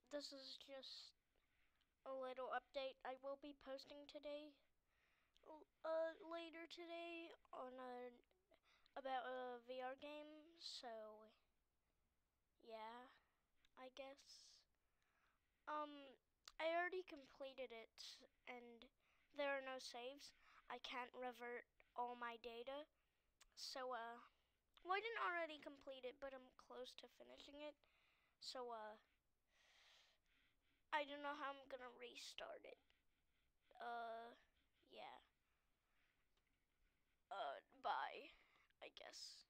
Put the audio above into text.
this is just a little update I will be posting today, later today on about a VR game. So yeah, I guess. Um, I already completed it, and there are no saves. I can't revert all my data. So well, I didn't already complete it, but I'm close to finishing it. So I don't know how I'm gonna restart it. Uh, yeah. Bye, I guess.